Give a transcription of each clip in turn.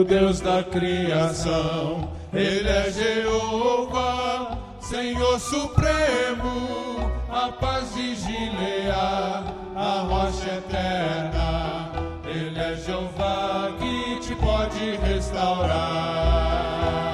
Deus da criação. Ele é Jeová, Senhor supremo, a paz de Gileá, a rocha eterna. Ele é Jeová que te pode restaurar.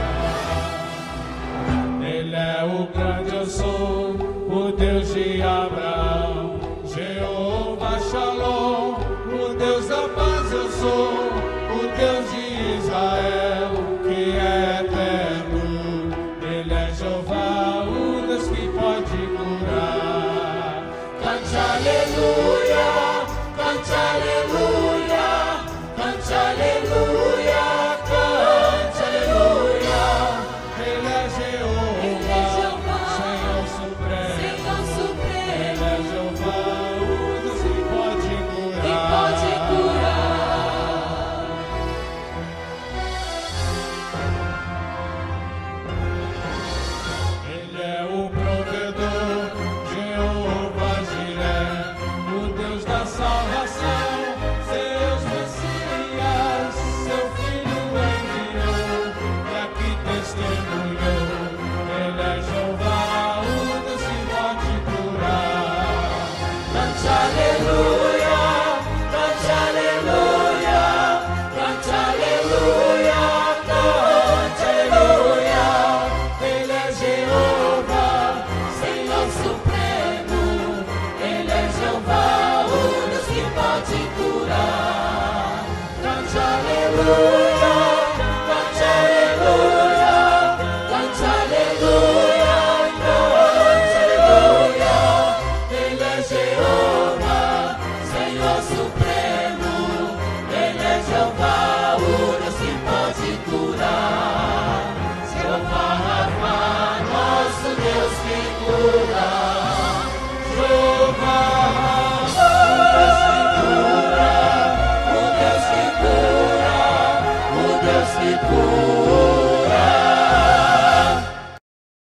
Ele é o grande eu sou, o Deus de Abraão, Jeová Shalom, o Deus da paz eu sou, o Deus de Israel, que é eterno. Ele é Jeová, o Deus que pode curar. Cante aleluia, cante aleluia, cante aleluia, cante aleluia. Ele é Jeová, Senhor supremo. Ele é Jeová, o Deus que pode curar. Ele é o provedor, Jeová Jiré, o Deus da salvação, seus Messias, seu Filho enviou, e aqui testemunhou. Ele é Jeová, o Deus que pode curar. Cante aleluia, cante aleluia, cante aleluia, cante aleluia. Ele é Jeová, Senhor supremo. Ele é Jeová, o Deus que pode curar. Cante aleluia, cante aleluia, cante aleluia, cante aleluia. Ele é Jeová, Senhor supremo. Ele é Jeová,